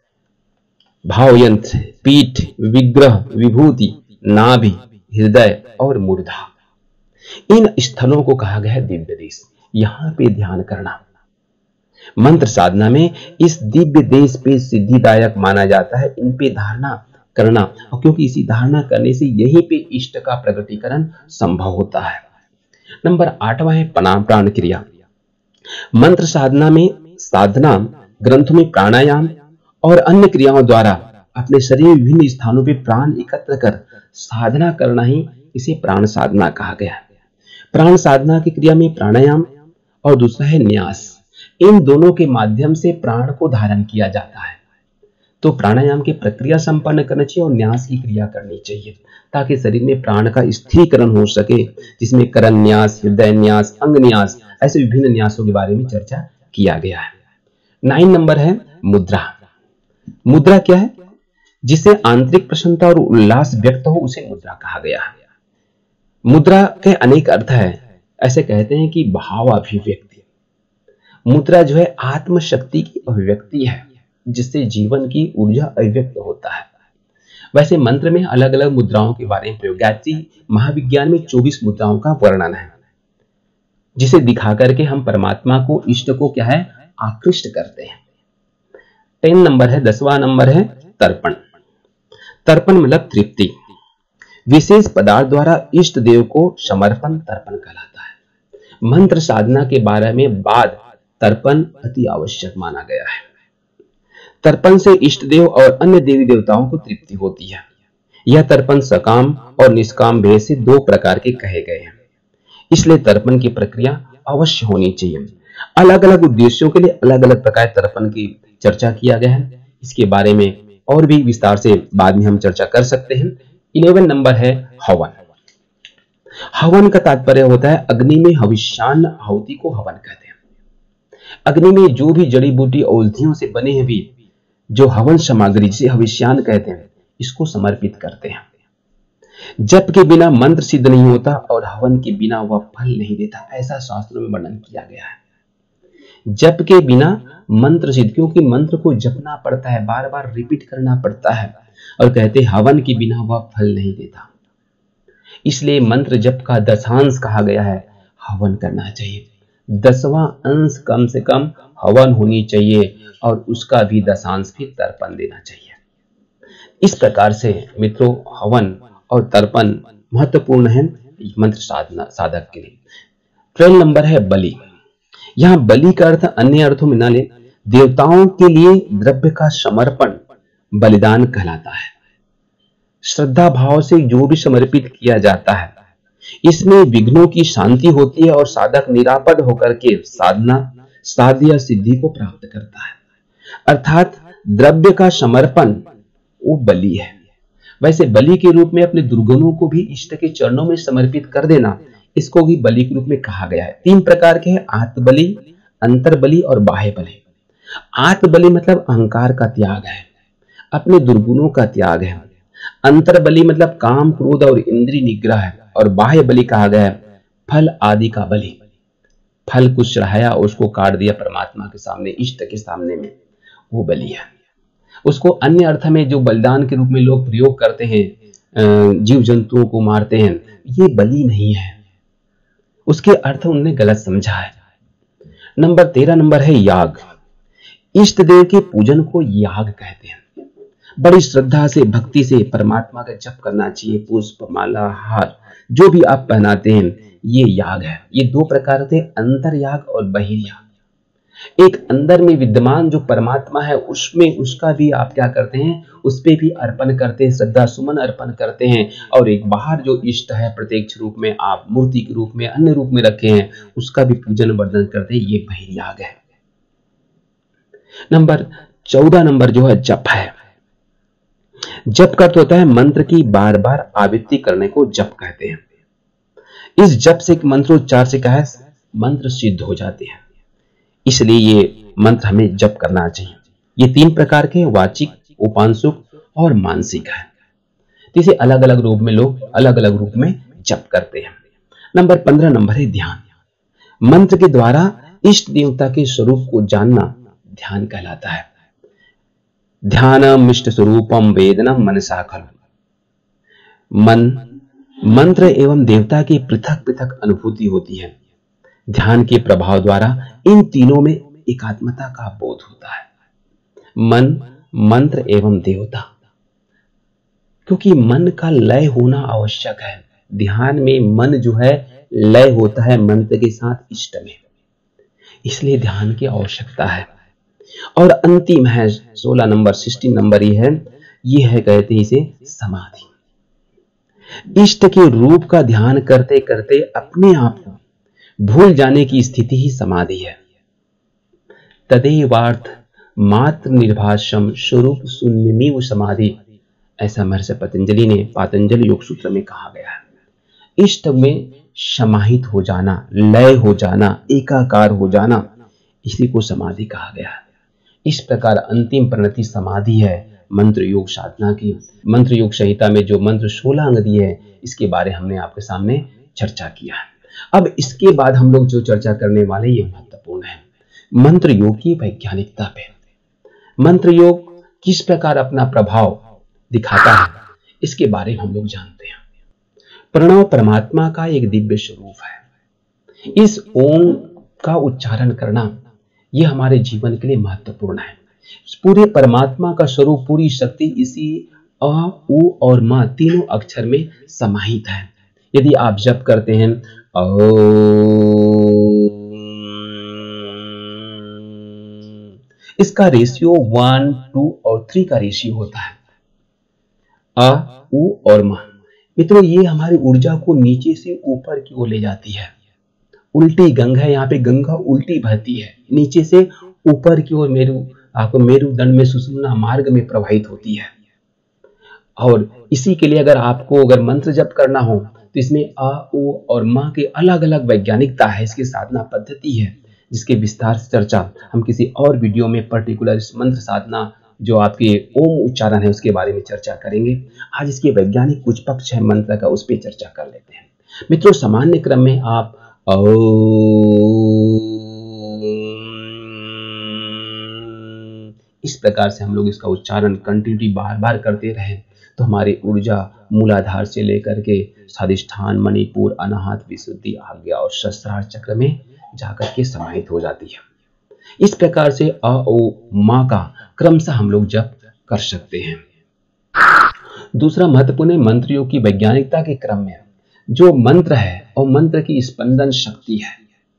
भावयंत्र, पीठ, विग्रह, विभूति, नाभि, हृदय और मूर्धा। इन स्थलों को कहा गया है दिव्य देश। यहां पे ध्यान करना मंत्र साधना में इस दिव्य देश पे सिद्धिदायक माना जाता है। इन पे धारणा करना, और क्योंकि इसी धारणा करने से यहीं पे इष्ट का प्रकटीकरण संभव होता है। नंबर आठवां है प्राण क्रिया। मंत्र साधना में साधना ग्रंथों में प्राणायाम और अन्य क्रियाओं द्वारा अपने शरीर में विभिन्न स्थानों पे प्राण एकत्र कर साधना करना ही इसे प्राण साधना कहा गया है। प्राण साधना की क्रिया में प्राणायाम और दूसरा है न्यास। इन दोनों के माध्यम से प्राण को धारण किया जाता है। तो प्राणायाम की प्रक्रिया संपन्न करनी चाहिए और न्यास की क्रिया करनी चाहिए ताकि शरीर में प्राण का स्थिरीकरण हो सके, जिसमें करण न्यास, हृदय न्यास, अंग न्यास, ऐसे विभिन्न न्यासों के बारे में चर्चा किया गया है। नाइन नंबर है मुद्रा। मुद्रा क्या है? जिसे आंतरिक प्रसन्नता और उल्लास व्यक्त हो उसे मुद्रा कहा गया है। मुद्रा के अनेक अर्थ है। ऐसे कहते हैं कि भाव अभिव्यक्ति। मुद्रा जो है आत्मशक्ति की अभिव्यक्ति है, जिससे जीवन की ऊर्जा अभिव्यक्त होता है। वैसे मंत्र में अलग अलग मुद्राओं के बारे में प्रयोग, गायत्री महाविज्ञान में चौबीस मुद्राओं का वर्णन है, जिसे दिखा करके हम परमात्मा को, इष्ट को क्या है, आकृष्ट करते हैं। टेन नंबर है, दसवां नंबर है तर्पण। तर्पण मतलब तृप्ति। विशेष पदार्थ द्वारा इष्ट देव को समर्पण तर्पण कहलाता है। मंत्र साधना के बारे में बाद तर्पण अति आवश्यक माना गया है। तर्पण से इष्ट देव और अन्य देवी देवताओं को तृप्ति होती है। यह तर्पण सकाम और निष्काम भेद से दो प्रकार के कहे गए हैं, इसलिए तर्पण की प्रक्रिया अवश्य होनी चाहिए। अलग अलग उद्देश्यों के लिए अलग अलग प्रकार तर्पण की चर्चा किया गया है। इसके बारे में और भी विस्तार से बाद में हम चर्चा कर सकते हैं। इलेवन नंबर है हवन। हवन का तात्पर्य होता है अग्नि में हविष्यान्न आहुति को हवन कहते हैं। अग्नि में जो भी जड़ी बूटी औषधियों से बने हैं भी जो हवन सामग्री, जिसे हविष्यान्न कहते हैं, इसको समर्पित करते हैं। जप के बिना मंत्र सिद्ध नहीं होता और हवन के बिना वह फल नहीं देता, ऐसा शास्त्रों में वर्णन किया गया है। जप के बिना मंत्र सिद्ध, क्योंकि मंत्र को जपना पड़ता है, बार बार रिपीट करना पड़ता है, और कहते हवन के बिना वह फल नहीं देता। इसलिए मंत्र जप का दशांश कहा गया है, हवन करना चाहिए। दसवां अंश कम से कम हवन होनी चाहिए और उसका भी दशांश भी तर्पण देना चाहिए। इस प्रकार से मित्रों हवन और तर्पण महत्वपूर्ण है मंत्र साधना साधक के लिए। ट्वेल्व नंबर है बलि। यहां बलि का अर्थ अन्य अर्थों में न ले, देवताओं के लिए द्रव्य का समर्पण बलिदान कहलाता है। श्रद्धा भाव से जो भी समर्पित किया जाता है, इसमें विघ्नों की शांति होती है और साधक निरापद होकर के साधना साध्य या सिद्धि को प्राप्त करता है। अर्थात द्रव्य का समर्पण वो बलि है। वैसे बलि के रूप में अपने दुर्गुणों को भी इष्ट के चरणों में समर्पित कर देना, इसको भी बलि के रूप में कहा गया है। तीन प्रकार के हैं, आत्मबलि, अंतर्बलि और बाह्य बलि। आत्मबलि मतलब अहंकार का त्याग है, अपने दुर्गुणों का त्याग है। अंतर्बलि मतलब काम, क्रोध और इंद्रिय निग्रह है। और बाह्य बलि कहा गया है फल आदि का बलि। फल कुछ चढ़ाया, उसको काट दिया परमात्मा के सामने, इष्ट के सामने में, वो बलि है। उसको अन्य अर्थ में जो बलिदान के रूप में लोग प्रयोग करते हैं, जीव जंतुओं को मारते हैं, ये बलि नहीं है। उसके अर्थ उन्होंने गलत समझा है। नंबर तेरह नंबर है याग। इष्ट देव के पूजन को याग कहते हैं। बड़ी श्रद्धा से, भक्ति से परमात्मा का जप करना चाहिए। पुष्प, माला, हार जो भी आप पहनाते हैं, ये याग है। ये दो प्रकार थे, अंतर याग और बहिर्याग। एक अंदर में विद्यमान जो परमात्मा है, उसमें उसका भी आप क्या करते हैं, उस पे भी अर्पण करते हैं, श्रद्धा सुमन अर्पण करते हैं। और एक बाहर जो इष्ट है, प्रत्यक्ष रूप में आप मूर्ति के रूप में, अन्य रूप में रखे हैं, उसका भी पूजन वर्धन करते हैं, ये बहिर्याग है। नंबर चौदह नंबर जो है जप है। जप का अर्थ होता है मंत्र की बार बार आवृत्ति करने को जप कहते हैं। इस जप से मंत्रोच्चार से क्या है, मंत्र सिद्ध हो जाते हैं। इसलिए ये मंत्र हमें जप करना चाहिए। ये तीन प्रकार के, वाचिक, उपांशुक और मानसिक है। इसे अलग अलग रूप में लोग अलग अलग रूप में जप करते हैं। नंबर पंद्रह नंबर है ध्यान। मंत्र के द्वारा इष्ट देवता के स्वरूप को जानना ध्यान कहलाता है। ध्यानम इष्ट स्वरूपम वेदनम मनसा खलु। मन, मंत्र एवं देवता की पृथक पृथक अनुभूति होती है। ध्यान के प्रभाव द्वारा इन तीनों में एकात्मता का बोध होता है। मन, मंत्र एवं देवता, क्योंकि मन का लय होना आवश्यक है। ध्यान में मन जो है लय होता है मंत्र के साथ इष्ट में, इसलिए ध्यान की आवश्यकता है। और अंतिम है सोलह नंबर, सिक्सटीन नंबर ये है, ये है कहते हैं इसे समाधि। इष्ट के रूप का ध्यान करते करते अपने आप को भूल जाने की स्थिति ही समाधि है। तदेवार्थ मात्र निर्भाषम स्वरूप शून्यमेव समाधि, ऐसा महर्षि पतंजलि ने पातंजलि योग सूत्र में कहा गया है। इष्ट में समाहित हो जाना, लय हो जाना, एकाकार हो जाना, इसी को समाधि कहा गया है। इस प्रकार अंतिम परिणति समाधि है मंत्र योग साधना की। मंत्र योग संहिता में जो मंत्र सोलह अंग दिए है, इसके बारे हमने आपके सामने चर्चा किया है। अब इसके बाद हम लोग जो चर्चा करने वाले, ये महत्वपूर्ण है, मंत्र योग की वैज्ञानिकता पे। मंत्र योग किस प्रकार अपना प्रभाव दिखाता है, इसके बारे में हम लोग जानते हैं। प्रणव परमात्मा का एक दिव्य स्वरूप है। इस ओम का उच्चारण करना यह हमारे जीवन के लिए महत्वपूर्ण है। पूरे परमात्मा का स्वरूप, पूरी शक्ति इसी अ, उ और म तीनों अक्षर में समाहित है। यदि आप जप करते हैं ओ, इसका रेशियो वन, टू और थ्री का रेशियो होता है, अ, उ और म। मित्रों, ये हमारी ऊर्जा को नीचे से ऊपर की ओर ले जाती है। उल्टी गंगा है, यहाँ पे गंगा उल्टी बहती है, नीचे से ऊपर की ओर मेरु आपको मेरुदंड में सुषुम्ना मार्ग में प्रवाहित होती है। और इसी के लिए अगर आपको अगर मंत्र जप करना हो तो इसमें अ, उ और म के अलग अलग वैज्ञानिकता है, इसकी साधना पद्धति है, जिसके विस्तार से चर्चा हम किसी और वीडियो में पर्टिकुलर इस मंत्र साधना जो आपके ओम उच्चारण है उसके बारे में चर्चा करेंगे। आज इसके वैज्ञानिक कुछ पक्ष है मंत्र का, उस पर चर्चा कर लेते हैं। मित्रों, सामान्य क्रम में आप इस प्रकार से हम लोग इसका उच्चारण कंटिन्यूटी बार बार करते रहें तो हमारी ऊर्जा मूलाधार से लेकर के स्वादिष्ठान, मणिपुर, अनाहत, विशुद्धि, आज्ञा और सहस्रार चक्र में जाकर के समाहित हो जाती है। इस प्रकार से अ, ओ, मा का क्रमशः हम लोग जप कर सकते हैं। दूसरा महत्वपूर्ण है मंत्र योग की वैज्ञानिकता के क्रम में जो मंत्र है और मंत्र की स्पंदन शक्ति है।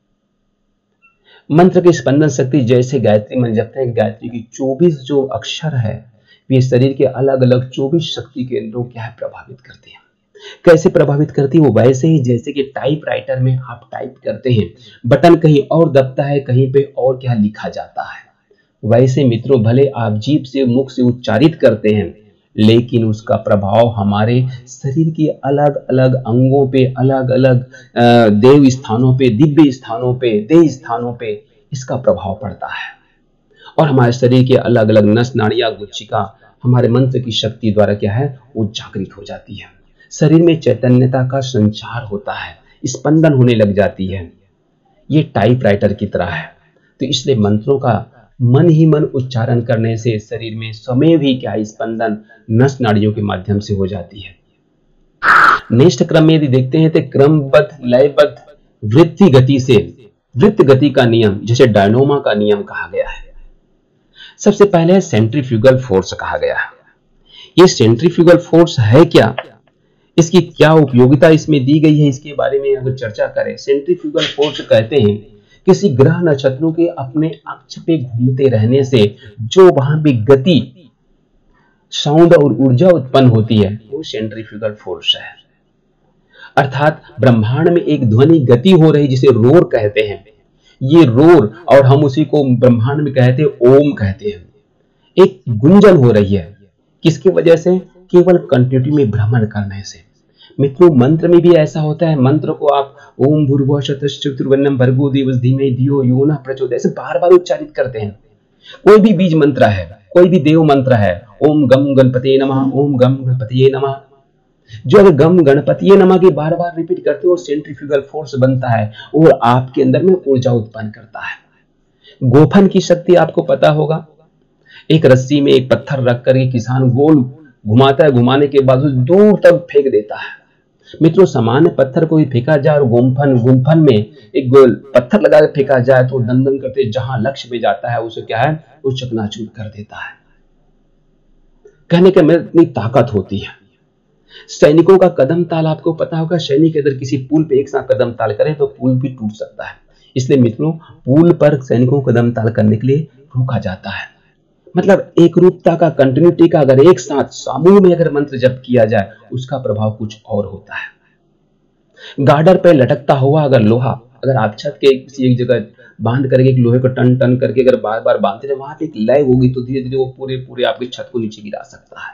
मंत्र की स्पंदन शक्ति, जैसे गायत्री मंत्र जपते हैं, गायत्री की चौबीस जो अक्षर है वे शरीर के अलग अलग चौबीस शक्ति केंद्रों क्या है प्रभावित करते हैं। कैसे प्रभावित करती है? वो वैसे ही जैसे कि टाइपराइटर में आप टाइप करते हैं, बटन कहीं और दबता है, कहीं पे और क्या लिखा जाता है, वैसे मित्रों भले आप जीभ से, मुख से उच्चारित करते हैं, लेकिन उसका प्रभाव हमारे शरीर के अलग अलग अंगों पे, अलग अलग देव स्थानों पे, दिव्य स्थानों पे, देह स्थानों पे इसका प्रभाव पड़ता है। और हमारे शरीर के अलग अलग नस, नाड़ियां, गुच्छिका हमारे मंत्र की शक्ति द्वारा क्या है वो जागृत हो जाती है। शरीर में चैतन्यता का संचार होता है, स्पंदन होने लग जाती है। ये टाइपराइटर की तरह है। तो इसलिए मंत्रों का मन ही मन उच्चारण करने से शरीर में समय भी क्या स्पंदन नस नाड़ियों के माध्यम से हो जाती है। नेक्स्ट क्रम में यदि देखते हैं तो क्रमबद्ध, लयबद्ध, वृत्ति गति से, वृत्त गति का नियम जैसे डायनोमा का नियम कहा गया है। सबसे पहले सेंट्रीफ्यूगल फोर्स कहा गया है। ये सेंट्रीफ्यूगल फोर्स है क्या, इसकी क्या उपयोगिता इसमें दी गई है, इसके बारे में अगर चर्चा करें। सेंट्रीफ्यूगल फोर्स कहते हैं किसी ग्रह नक्षत्रों के अपने अक्ष पे घूमते रहने से जो वहां पे गति, साउंड और ऊर्जा उत्पन्न होती है वो सेंट्रीफ्यूगल फोर्स है। अर्थात ब्रह्मांड में एक ध्वनि गति हो रही जिसे रोर कहते हैं। ये रोर, और हम उसी को ब्रह्मांड में कहते हैं ओम कहते हैं। एक गुंजन हो रही है, किसकी वजह से? केवल कंटिन्यूटी में भ्रमण करने से। मित्रों, मंत्र में भी ऐसा होता है। मंत्र को आप ओम भूर्भुवः स्वः चतुर्वण्यं भर्गो देवस्य धीमहि धियो यो नः प्रचोदयात् ऐसे बार बार उच्चारित करते हैं। कोई भी बीज मंत्र है, कोई भी देव मंत्र है, ओम गम गणपतये नमः, ओम गम गणपतये नमः, जो अगर गम गणपतये नमः की बार बार रिपीट करते हो सेंट्रीफ्यूगल फोर्स बनता है और आपके अंदर में ऊर्जा उत्पन्न करता है। गोफन की शक्ति आपको पता होगा। एक रस्सी में एक पत्थर रख करके किसान गोल घुमाता है, घुमाने के बाद दूर तक फेंक देता है। मित्रों, सामान्य पत्थर को भी फेंका जाए और गुम्फन गुम्फन में एक गोल पत्थर लगा के फेंका जाए तो दंदन करते जहां लक्ष्य में जाता है उसे क्या है वो चकनाचूर कर देता है। कहने के में इतनी ताकत होती है। सैनिकों का कदम ताल आपको पता होगा। सैनिक अगर किसी पुल पे एक साथ कदम ताल करे तो पुल भी टूट सकता है। इसलिए मित्रों, पुल पर सैनिकों को कदम ताल करने के लिए रोका जाता है। मतलब एक रूपता का, कंटिन्यूटी का, अगर एक साथ समूह में अगर मंत्र जप किया जाए उसका प्रभाव कुछ और होता है। गार्डर पे लटकता हुआ अगर लोहा, अगर आप छत के किसी एक जगह बांध करके एक लोहे को टन टन करके अगर बार बार बांधते रहे, वहां पे एक लय होगी तो धीरे धीरे वो पूरे पूरे आपकी छत को नीचे गिरा सकता है।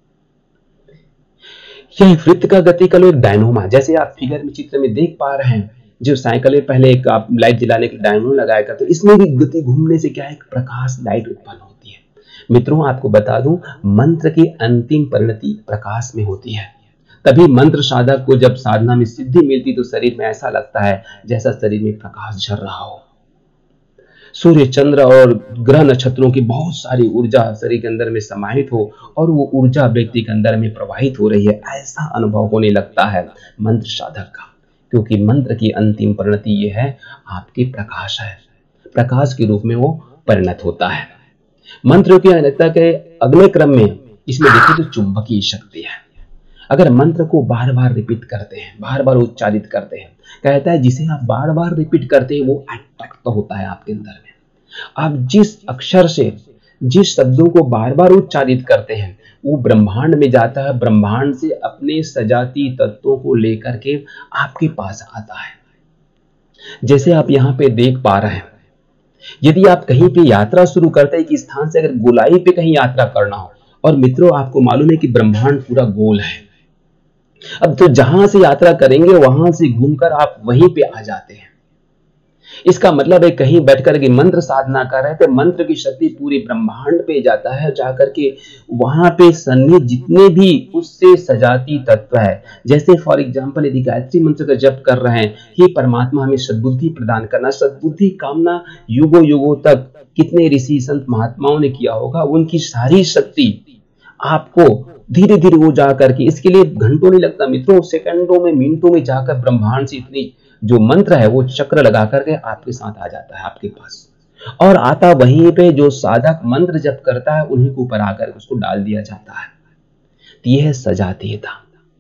यह वृत्त का गति का एक डायनोमा, जैसे आप फिगर में चित्र में देख पा रहे हैं, जो साइकिल में पहले एक आप लाइट जलाने के डायनोमा लगाया करते, इसमें भी गति घूमने से क्या है, एक प्रकाश लाइट उत्पन्न होती है। मित्रों आपको बता दूं, मंत्र की अंतिम परिणति प्रकाश में होती है। तभी मंत्र साधक को जब साधना में सिद्धि मिलती तो शरीर में ऐसा लगता है जैसा शरीर में प्रकाश झर रहा हो। सूर्य, चंद्र और ग्रह नक्षत्रों की बहुत सारी ऊर्जा शरीर के अंदर में समाहित हो और वो ऊर्जा व्यक्ति के अंदर में प्रवाहित हो रही है, ऐसा अनुभव होने लगता है मंत्र साधक का। क्योंकि मंत्र की अंतिम परिणति ये है, आपकी प्रकाश है, प्रकाश के रूप में वो परिणत होता है। मंत्र की अनेकता के अगले क्रम में इसमें देखिए तो चुंबकीय शक्ति है। अगर मंत्र को बार बार रिपीट करते हैं, बार बार उच्चारित करते हैं, कहता है जिसे आप बार बार रिपीट करते हैं वो अट्रैक्ट तो होता है आपके अंदर में। आप जिस अक्षर से, जिस शब्दों को बार बार उच्चारित करते हैं वो ब्रह्मांड में जाता है, ब्रह्मांड से अपने सजाती तत्वों को लेकर के आपके पास आता है। जैसे आप यहाँ पे देख पा रहे हैं, यदि आप कहीं पे यात्रा शुरू करते हैं कि स्थान से अगर गोलाई पे कहीं यात्रा करना हो, और मित्रों आपको मालूम है कि ब्रह्मांड पूरा गोल है, अब तो जहां से यात्रा करेंगे वहां से घूमकर आप वहीं पे आ जाते हैं। इसका मतलब है कहीं बैठकर के मंत्र साधना कर रहे थे, मंत्र की शक्ति पूरे ब्रह्मांड पे जाता है, जाकर के वहां पे सन्निहित जितने भी उससे सजाती तत्व है, जैसे फॉर एग्जांपल यदि गायत्री मंत्र का जप कर रहे हैं कि परमात्मा हमें सद्बुद्धि प्रदान करना, सद्बुद्धि कामना युगों युगों तक कितने ऋषि संत महात्माओं ने किया होगा, उनकी सारी शक्ति आपको धीरे धीरे वो जाकर के, इसके लिए घंटों नहीं लगता मित्रों, सेकंडों में मिनटों में जाकर ब्रह्मांड से इतनी जो मंत्र है वो चक्र लगा करके आपके साथ आ जाता है आपके पास, और आता वहीं पे जो साधक मंत्र जप करता है उन्हीं के ऊपर आकर उसको डाल दिया जाता है। तो यह है सजातीयता।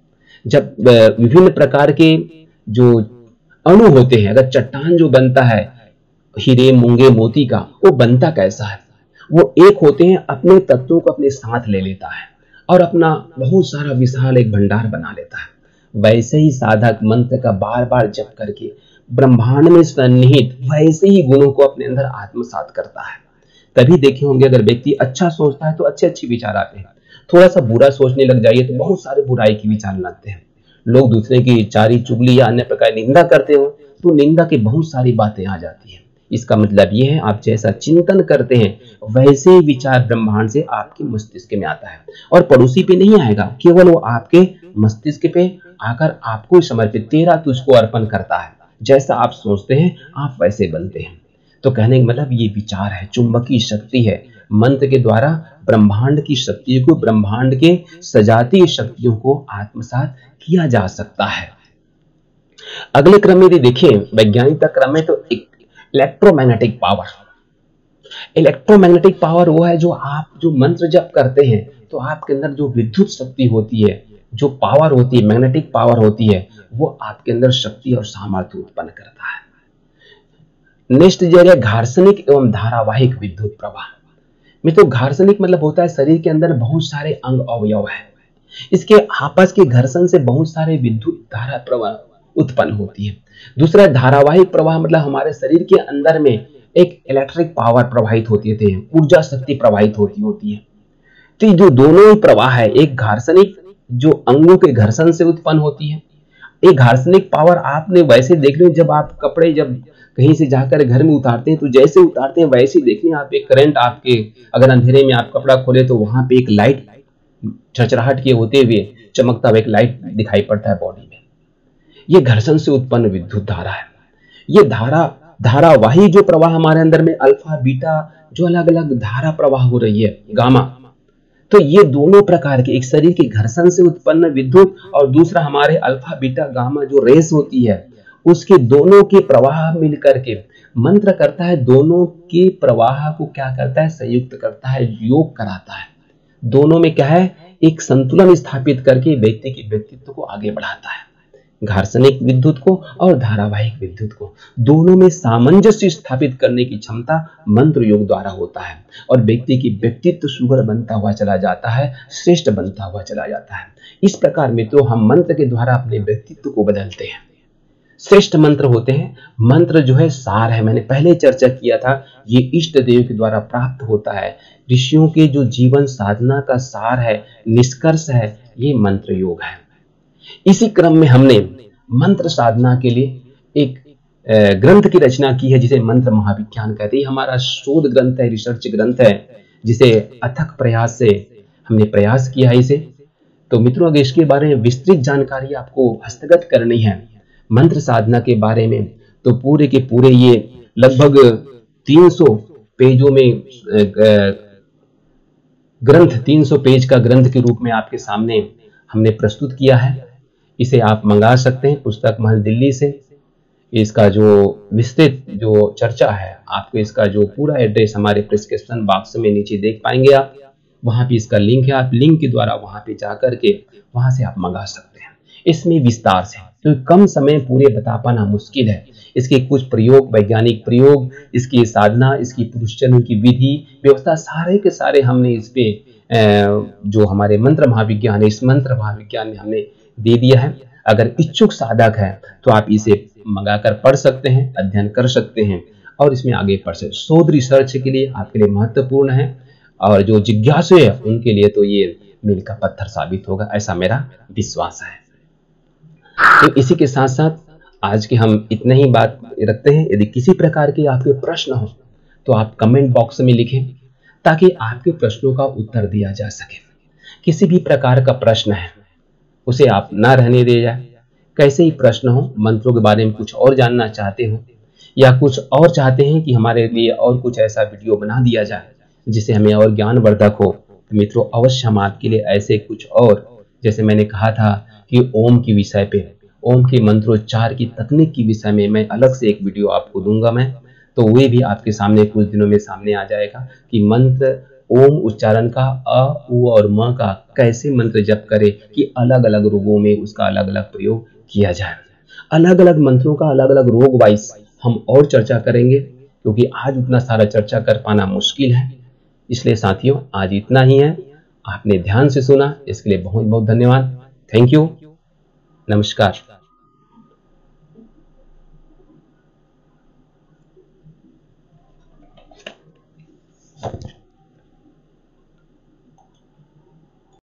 जब विभिन्न प्रकार के जो अणु होते हैं, अगर चट्टान जो बनता है हीरे मूंगे मोती का, वो बनता कैसा है, वो एक होते हैं, अपने तत्वों को अपने साथ ले लेता है और अपना बहुत सारा विशाल एक भंडार बना लेता है। वैसे ही साधक मंत्र का बार बार जप करके ब्रह्मांड में सन्निहित वैसे ही गुणों को अपने अंदर आत्मसात करता है। तभी देखे होंगे अगर व्यक्ति अच्छा सोचता है तो अच्छे अच्छे विचार आते हैं, थोड़ा सा बुरा सोचने लग जाइए तो बहुत सारे बुराई के विचार लाते हैं। लोग दूसरे की चारी चुगली या अन्य प्रकार निंदा करते हो तो निंदा की बहुत सारी बातें आ जाती है। इसका मतलब यह है आप जैसा चिंतन करते हैं वैसे विचार ब्रह्मांड से आपके मस्तिष्क में आता है, और पड़ोसी पे नहीं आएगा, केवल वो आपके मस्तिष्क पे आकर आपको समर्पित, तेरा तुझको अर्पण करता है। जैसा आप सोचते हैं आप वैसे बनते हैं। तो कहने का मतलब ये विचार है, चुंबकीय शक्ति है। मंत्र के द्वारा ब्रह्मांड की शक्तियों को, ब्रह्मांड के सजातीय शक्तियों को आत्मसात किया जा सकता है। अगले क्रम में यदि देखें वैज्ञानिक क्रम में, तो इलेक्ट्रोमैग्नेटिक पावर। इलेक्ट्रोमैग्नेटिक पावर वो है जो आप जो मंत्र जप करते हैं तो आपके अंदर जो विद्युत शक्ति होती है, जो पावर होती है, मैग्नेटिक पावर होती है, वो आपके अंदर शक्ति और सामर्थ्य उत्पन्न करता है। नेक्स्ट जो है घार्षणिक एवं धारावाहिक विद्युत प्रवाह। मित्रों घार्षणिक मतलब होता है शरीर के अंदर बहुत सारे अंग अवयव है, इसके आपस के घर्षण से बहुत सारे विद्युत धारा प्रवाह उत्पन्न होती है। दूसरा धारावाहिक प्रवाह मतलब हमारे शरीर के अंदर में एक इलेक्ट्रिक पावर प्रवाहित होती है, ऊर्जा शक्ति प्रवाहित होती होती है। तो जो दोनों ही प्रवाह है, एक घार्षणिक जो अंगों के घर्षण से उत्पन्न होती है, एक घार्षणिक पावर आपने वैसे देख लो, जब आप कपड़े जब कहीं से जाकर घर में उतारते हैं तो जैसे उतारते हैं वैसे ही देखने आप एक करंट, आपके अगर अंधेरे में आप कपड़ा खोले तो वहां पे एक लाइट चरचराहट के होते हुए चमकता हुआ एक लाइट दिखाई पड़ता है बॉडी में। ये घर्षण से उत्पन्न विद्युत धारा है। ये धारा धारावाही जो प्रवाह हमारे अंदर में अल्फा बीटा जो अलग अलग धारा प्रवाह हो रही है, गामा, तो ये दोनों प्रकार के, एक शरीर के घर्षण से उत्पन्न विद्युत और दूसरा हमारे अल्फा बीटा गामा जो रेस होती है, उसके दोनों के प्रवाह मिलकर के मंत्र करता है, दोनों के प्रवाह को क्या करता है, संयुक्त करता है, योग कराता है। दोनों में क्या है, एक संतुलन स्थापित करके व्यक्ति के व्यक्तित्व को आगे बढ़ाता है। घार्षणिक विद्युत को और धारावाहिक विद्युत को, दोनों में सामंजस्य स्थापित करने की क्षमता मंत्र योग द्वारा होता है और व्यक्ति की व्यक्तित्व सुघड़ बनता हुआ चला जाता है, श्रेष्ठ बनता हुआ चला जाता है। इस प्रकार मित्रों हम मंत्र के द्वारा अपने व्यक्तित्व को बदलते हैं। श्रेष्ठ मंत्र होते हैं। मंत्र जो है सार है, मैंने पहले चर्चा किया था, ये इष्ट देव के द्वारा प्राप्त होता है। ऋषियों के जो जीवन साधना का सार है, निष्कर्ष है, ये मंत्र योग है। इसी क्रम में हमने मंत्र साधना के लिए एक ग्रंथ की रचना की है जिसे मंत्र महाविज्ञान कहते हैं। हमारा शोध ग्रंथ है, रिसर्च ग्रंथ है, जिसे अथक प्रयास से हमने प्रयास किया है इसे। तो मित्रों अगर इसके बारे में विस्तृत जानकारी आपको हस्तगत करनी है मंत्र साधना के बारे में, तो पूरे के पूरे ये लगभग तीन सौ पेजों में ग्रंथ, तीन सौ पेज का ग्रंथ के रूप में आपके सामने हमने प्रस्तुत किया है। इसे आप मंगा सकते हैं पुस्तक महल दिल्ली से। इसका जो विस्तृत जो चर्चा है, आपको इसका जो पूरा एड्रेस हमारे प्रिस्क्रिप्शन बॉक्स में नीचे देख पाएंगे आप, वहां पे इसका लिंक है। आप लिंक के द्वारा वहां पे जाकर के वहां से आप मंगा सकते हैं। इसमें विस्तार से, तो कम समय पूरे बता पाना मुश्किल है। इसके कुछ प्रयोग, वैज्ञानिक प्रयोग, इसकी साधना, इसकी पुरुषचरण की विधि व्यवस्था, सारे के सारे हमने इस पे जो हमारे मंत्र महाविज्ञान है, इस मंत्र महाविज्ञान में हमने दे दिया है। अगर इच्छुक साधक है तो आप इसे मंगाकर पढ़ सकते हैं, अध्ययन कर सकते हैं और इसमें आगे बढ़ सकते। शोध रिसर्च के लिए आपके लिए महत्वपूर्ण है और जो जिज्ञासु है उनके लिए तो ये मील का पत्थर साबित होगा, ऐसा मेरा विश्वास है। तो इसी के साथ साथ आज के हम इतना ही बात रखते हैं। यदि किसी प्रकार के आपके प्रश्न हो तो आप कमेंट बॉक्स में लिखें ताकि आपके प्रश्नों का उत्तर दिया जा सके। किसी भी प्रकार का प्रश्न है उसे आप ना रहने दे जाए। कैसे ही प्रश्न हो, मंत्रों के बारे में कुछ और जानना चाहते हो या कुछ और चाहते हैं कि हमारे लिए और कुछ ऐसा वीडियो बना दिया जाए जिससे हमें और ज्ञानवर्धक हो, तो मित्रों अवश्य हम आपके लिए ऐसे कुछ और, जैसे मैंने कहा था कि ओम के विषय पे, ओम के मंत्रोच्चार की तकनीक के विषय में मैं अलग से एक वीडियो आपको दूंगा मैं, तो वे भी आपके सामने कुछ दिनों में सामने आ जाएगा कि मंत्र ओम उच्चारण का अ, उ और म का कैसे मंत्र जप करे कि अलग अलग रोगों में उसका अलग अलग प्रयोग किया जाए। अलग अलग मंत्रों का अलग अलग रोग वाइज हम और चर्चा करेंगे, क्योंकि आज उतना सारा चर्चा कर पाना मुश्किल है। इसलिए साथियों आज इतना ही है। आपने ध्यान से सुना, इसके लिए बहुत बहुत धन्यवाद। थैंक यू, नमस्कार।